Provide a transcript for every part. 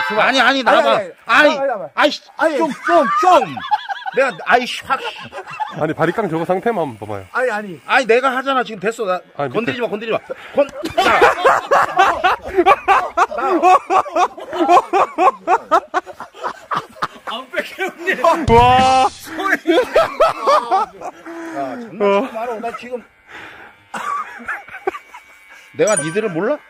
아니, 나봐. 좀. 내가, 확. 아니, 바리깡 저거 상태만 한번 봐봐요. 아니, 내가 하잖아. 지금 됐어. 나, 아니, 건드리지 마. 안 뺏겼네. 와. 장난치지 마라. 나 지금. 내가 니들을 몰라?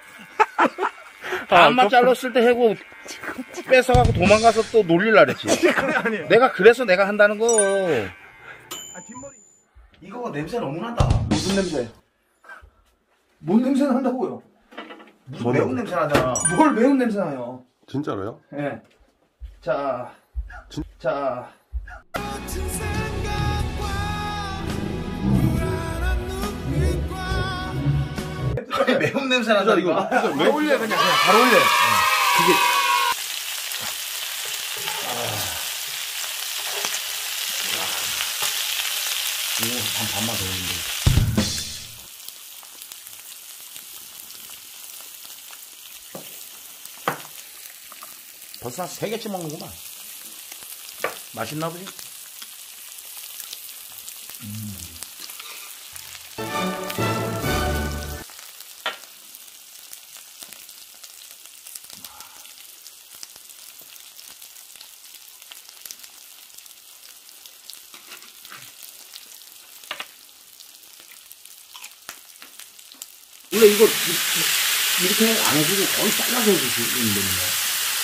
반만 잘랐을 때 해고 뺏어가고 도망가서 또 놀릴라 그랬지. 내가 그래서 내가 한다는 거. 뒷머리. 이거 냄새 너무 난다. 무슨 냄새? 뭔 냄새 난다고요? 무슨 매운 냄새 나잖아. 뭘 매운 냄새 나요? 진짜로요? 예. 자. 매운 냄새 나잖아. 이거. 바로 올려 그냥 바로 올려. 그게. 이거 반만 더 올리는데. 벌써 한 3개쯤 먹는구만. 맛있나 보지? 원래 이거 이렇게 안 해주고 거의 잘라서 해주시면 됩니다.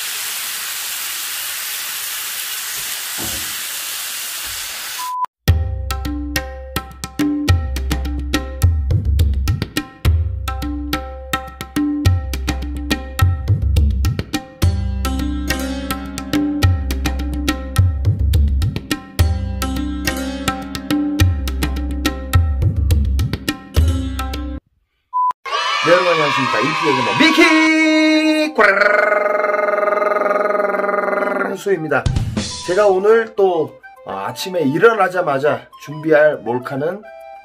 네, 여러분 안녕하십니까. 인기의 미키 수입니다. 제가 오늘 또 아침에 일어나자마자 준비할 몰카는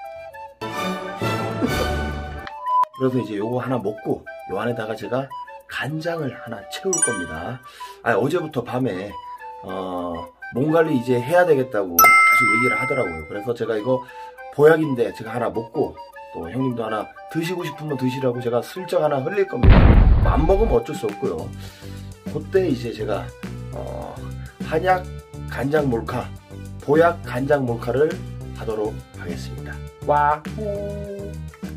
그래서 이제 요거 하나 먹고 요 안에다가 제가 간장을 하나 채울 겁니다. 어제부터 밤에 몸 관리 이제 해야 되겠다고 계속 얘기를 하더라고요. 그래서 제가 이거 보약인데 제가 하나 먹고 또 형님도 하나 드시고 싶으면 드시라고 제가 슬쩍 하나 흘릴 겁니다. 안 먹으면 어쩔 수 없고요. 그때 이제 제가 한약 간장 몰카, 보약 간장 몰카를 하도록 하겠습니다. 와후.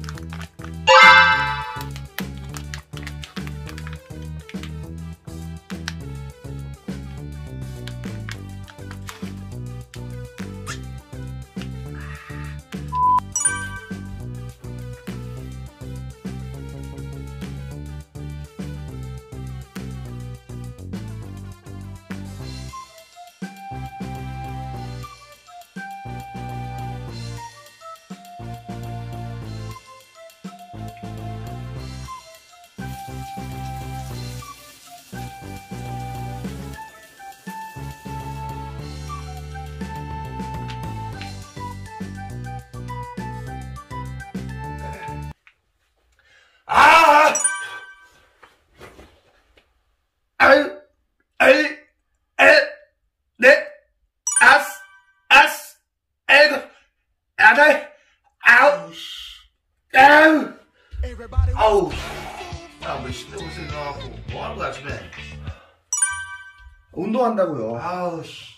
아우, 야, 왜 신경 쓰려고 뭐 하는 거야, 아침에? 운동한다고요. 아우, 씨.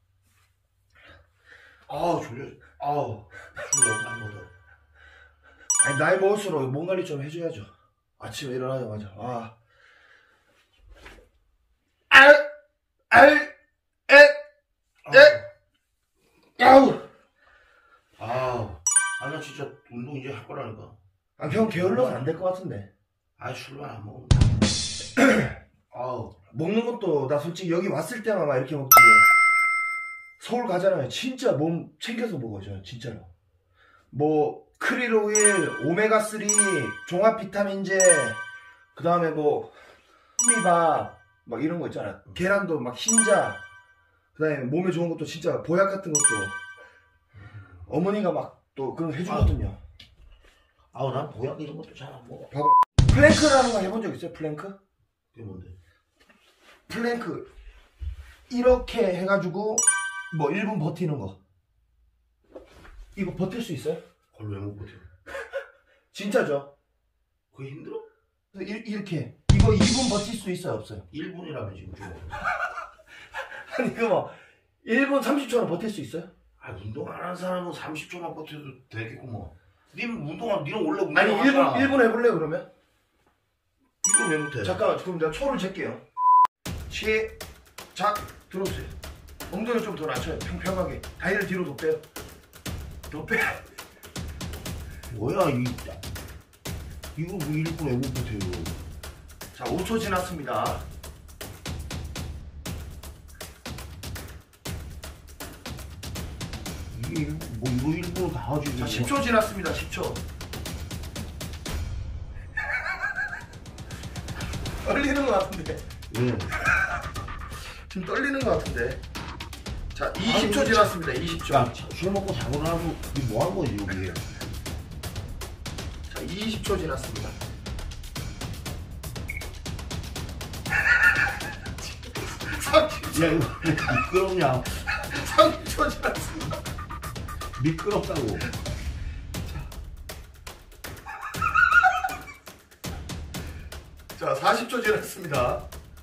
아우, 졸려. 아우, 졸려, 안 먹어. 아니, 나이 먹을수록 몸 관리 좀 해줘야죠. 아침에 일어나자마자. 나 진짜 운동 이제 할 거라니까. 형 게을러서 안 될 것 같은데. 술만 안 먹으면. 먹는 것도 나 솔직히 여기 왔을 때만 막 이렇게 먹지. 서울 가잖아요. 진짜 몸 챙겨서 먹어요, 진짜로. 뭐 크릴 오일, 오메가3, 종합 비타민제, 그 다음에 뭐 현미밥 막 이런 거 있잖아. 계란도 막 흰자, 그 다음에 몸에 좋은 것도 진짜 보약 같은 것도 어머니가 막 또 그런 거 해주거든요. 난 보약 이런 것도 잘 안 먹어. 봐봐. 플랭크라는 거 해본 적 있어요? 플랭크? 그게 뭔데? 플랭크 이렇게 해가지고 뭐 1분 버티는 거. 이거 버틸 수 있어요? 그걸 왜 못 버텨? 진짜죠? 그게 힘들어? 이렇게 이거 2분 버틸 수 있어요 없어요? 1분이라면 지금 좀. 아니 그거 뭐 1분 30초는 버틸 수 있어요? 아, 운동 안 하는 사람은 30초만 버텨도 되겠고 뭐. 니는 니는 원래 운동 아니 안 하잖아. 1분 해볼래요 그러면? 이걸 왜 못해? 잠깐만 그럼 내가 초를 잴게요. 시작. 들어오세요. 엉덩이 좀 더 낮춰요. 평평하게. 다리를 뒤로 더 빼요. 더 빼. 뭐야 이거 뭐 1분 왜 못 버텨요? 자 5초 지났습니다. 이게 뭐 이거 1분 다 하지. 자 10초 지났습니다. 10초. 떨리는 것 같은데. 예. 지금 떨리는 것 같은데. 자 20초 지났습니다. 20초. 야, 술 먹고 자고 나서 니 뭐 하는 거지 여기? 자 20초 지났습니다. 야 이거 미끄럽냐? 30초 지났습니다. 미끄럽다고. 자 40초 지났습니다.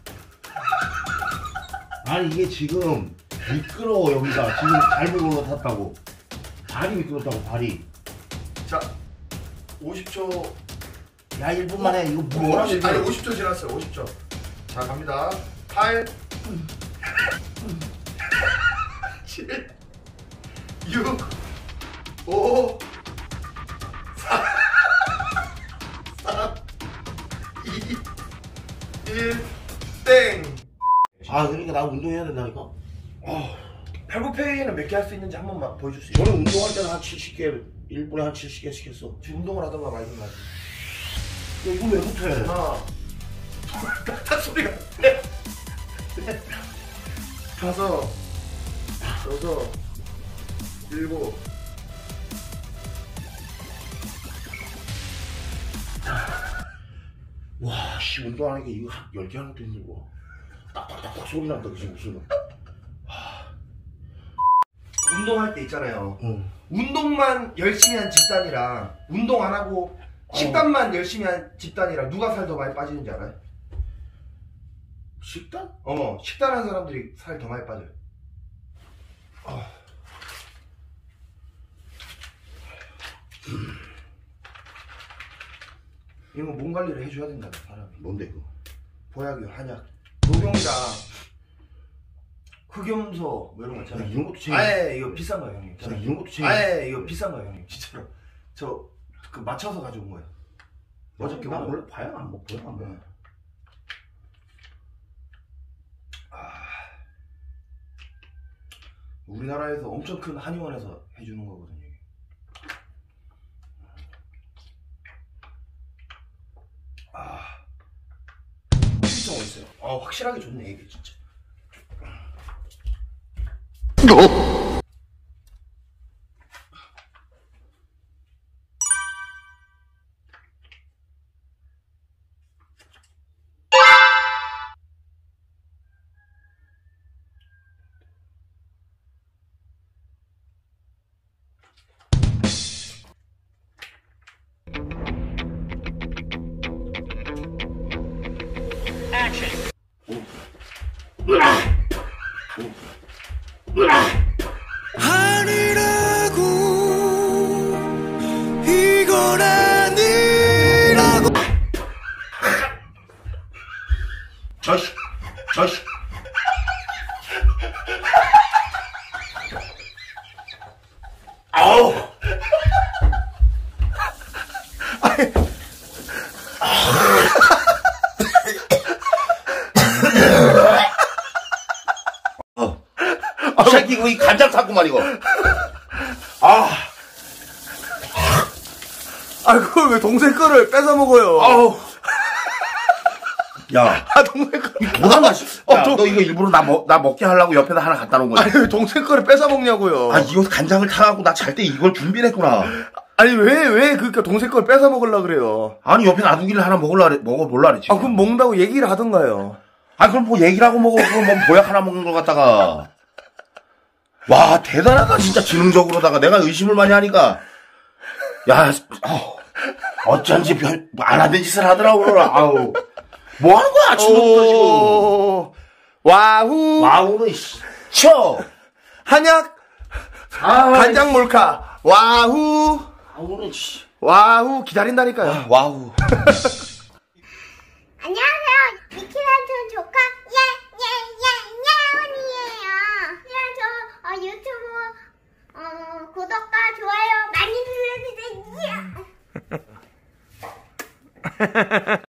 아니 이게 지금 미끄러워 여기가 지금 잘못 올라탔다고. 발이 미끄럽다고 발이. 자 50초. 야 1분 만에 이거 뭐라 아니 50초 지났어요. 50초. 자 갑니다. 8 7 6 5 4 3 2 1 땡. 아 그러니까 나 운동해야 된다니까. 팔굽혀펴기는 몇 개 할 수 있는지 한 번만 보여줄 수 있어요? 저는 운동할 때는 한 70개 1분에 한 70개씩 했어. 지금 운동을 하던가 말던가. 야 이거 왜 못해? 하나 딱딱 소리가 다섯 여섯 일곱 와, 씨, 운동하는 게 이거 한 10개 하는 것도 힘들고. 딱딱딱딱 소리 난다, 그지, 무슨. 운동할 때 있잖아요. 응. 운동만 열심히 한 집단이랑 운동 안 하고 식단만 열심히 한 집단이랑 누가 살 더 많이 빠지는지 알아요? 식단? 식단하는 사람들이 살 더 많이 빠져요. 이거 몸 관리를 해줘야 된다, 사람이. 뭔데, 그거? 보약이요, 한약. 녹용이랑 흑염소 뭐 이런 거 야, 있잖아요. 이런 것도 챙겨. 아예 이거 비싼 거예요, 형님. 야, 이런 것도 챙겨. 아예 이거 비싼 거예요, 형님. 진짜로. 저 그 맞춰서 가져온 거예요. 어저께 나 오늘. 원래 봐야 안 먹어, 보야 안 먹어. 우리나라에서 엄청 큰 한의원에서 해주는 거거든요. 이게. 진짜 멋있어요. 확실하게 좋네 이게 진짜. 아니라고 이건 아니라고 저씨! 아우! 이 새끼 이거 이 간장 탔구만 이거. 그걸 왜 동생 거를 뺏어 먹어요? 아우. 야, 동생 거. 도난 맛이. 야, 너 이거 일부러 나 먹게 하려고 옆에다 하나 갖다 놓은 거야. 왜 동생 거를 뺏어 먹냐고요? 이거 간장을 타갖고 나 잘 때 이걸 준비를 했구나. 왜 그러니까 동생 걸 뺏어 먹으려고 그래요? 아니, 옆에 놔두기를 하나 먹어볼라 그랬지. 그럼 먹는다고 얘기를 하던가요? 아, 그럼 뭐 얘기를 하고 먹어. 그럼 뭐 보약 하나 먹는 걸 갖다가. 와, 대단하다, 진짜 지능적으로다가. 내가 의심을 많이 하니까. 야, 어쩐지 안 하던 짓을 하더라고, 오늘. 아우. 뭐 하는 거야, 아침부터 지금. 와우. 와우는, 쳐. 한약. 간장 몰카. 와우. 와우는, 씨. 와우. 기다린다니까요. 와우. 안녕하세요. 미키란촌 조카 예예예예언니예요. 유튜브 구독과 좋아요 많이 눌러주세요.